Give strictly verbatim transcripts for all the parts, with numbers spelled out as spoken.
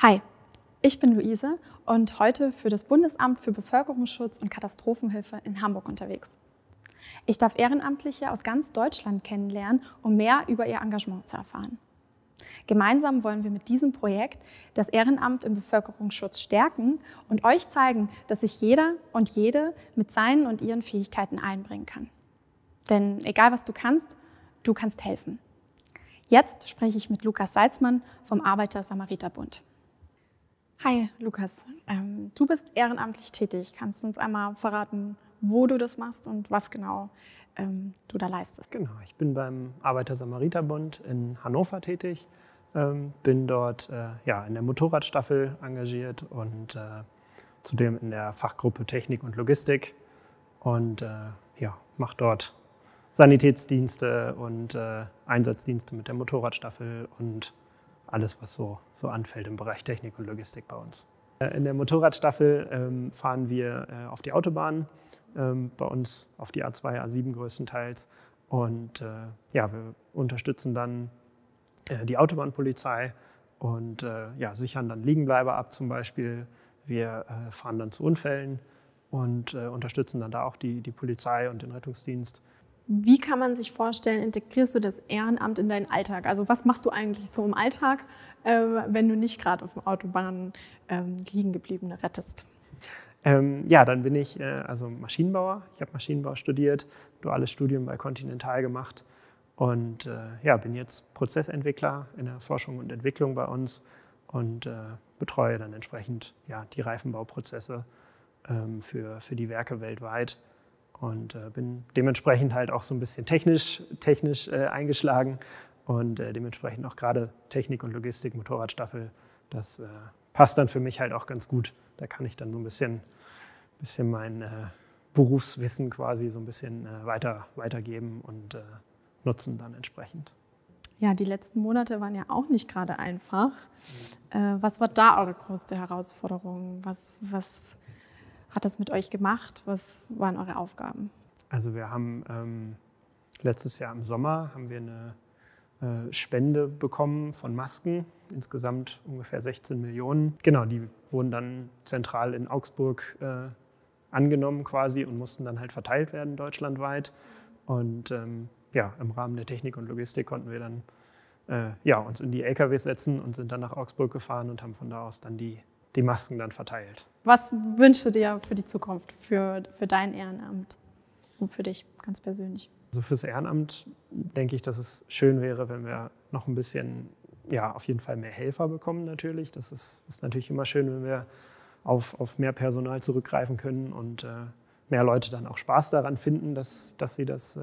Hi, ich bin Luise und heute für das Bundesamt für Bevölkerungsschutz und Katastrophenhilfe in Hamburg unterwegs. Ich darf Ehrenamtliche aus ganz Deutschland kennenlernen, um mehr über ihr Engagement zu erfahren. Gemeinsam wollen wir mit diesem Projekt das Ehrenamt im Bevölkerungsschutz stärken und euch zeigen, dass sich jeder und jede mit seinen und ihren Fähigkeiten einbringen kann. Denn egal was du kannst, du kannst helfen. Jetzt spreche ich mit Lukas Salzmann vom Arbeiter-Samariter-Bund. Hi Lukas, ähm, du bist ehrenamtlich tätig. Kannst du uns einmal verraten, wo du das machst und was genau ähm, du da leistest? Genau, ich bin beim Arbeiter-Samariter-Bund in Hannover tätig, ähm, bin dort äh, ja, in der Motorradstaffel engagiert und äh, zudem in der Fachgruppe Technik und Logistik und äh, ja, mache dort Sanitätsdienste und äh, Einsatzdienste mit der Motorradstaffel und alles, was so, so anfällt im Bereich Technik und Logistik bei uns. In der Motorradstaffel ähm, fahren wir äh, auf die Autobahn, ähm, bei uns auf die A zwei, A sieben größtenteils. Und äh, ja, wir unterstützen dann äh, die Autobahnpolizei und äh, ja, sichern dann Liegenbleiber ab zum Beispiel. Wir äh, fahren dann zu Unfällen und äh, unterstützen dann da auch die, die Polizei und den Rettungsdienst. Wie kann man sich vorstellen, integrierst du das Ehrenamt in deinen Alltag? Also was machst du eigentlich so im Alltag, äh, wenn du nicht gerade auf der Autobahn ähm, Liegengebliebene rettest? Ähm, ja, dann bin ich äh, also Maschinenbauer. Ich habe Maschinenbau studiert, duales Studium bei Continental gemacht und äh, ja, bin jetzt Prozessentwickler in der Forschung und Entwicklung bei uns und äh, betreue dann entsprechend ja, die Reifenbauprozesse ähm, für, für die Werke weltweit. Und äh, bin dementsprechend halt auch so ein bisschen technisch, technisch äh, eingeschlagen und äh, dementsprechend auch gerade Technik und Logistik, Motorradstaffel, das äh, passt dann für mich halt auch ganz gut. Da kann ich dann so ein bisschen, bisschen mein äh, Berufswissen quasi so ein bisschen äh, weiter, weitergeben und äh, nutzen dann entsprechend. Ja, die letzten Monate waren ja auch nicht gerade einfach. Mhm. Äh, was war da eure größte Herausforderung? Was, was hat das mit euch gemacht? Was waren eure Aufgaben? Also wir haben ähm, letztes Jahr im Sommer haben wir eine äh, Spende bekommen von Masken, insgesamt ungefähr sechzehn Millionen. Genau, die wurden dann zentral in Augsburg äh, angenommen quasi und mussten dann halt verteilt werden deutschlandweit. Und ähm, ja, im Rahmen der Technik und Logistik konnten wir dann äh, ja, uns in die L K Ws setzen und sind dann nach Augsburg gefahren und haben von da aus dann die die Masken dann verteilt. Was wünschst du dir für die Zukunft, für, für dein Ehrenamt und für dich ganz persönlich? Also fürs Ehrenamt denke ich, dass es schön wäre, wenn wir noch ein bisschen, ja, auf jeden Fall mehr Helfer bekommen natürlich. Das ist, ist natürlich immer schön, wenn wir auf, auf mehr Personal zurückgreifen können und äh, mehr Leute dann auch Spaß daran finden, dass, dass sie das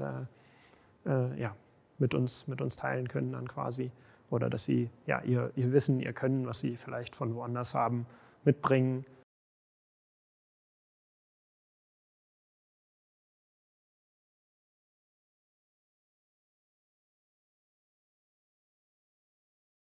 äh, äh, ja, mit uns, mit uns teilen können dann quasi. Oder dass sie ja, ihr, ihr Wissen, ihr Können, was sie vielleicht von woanders haben, mitbringen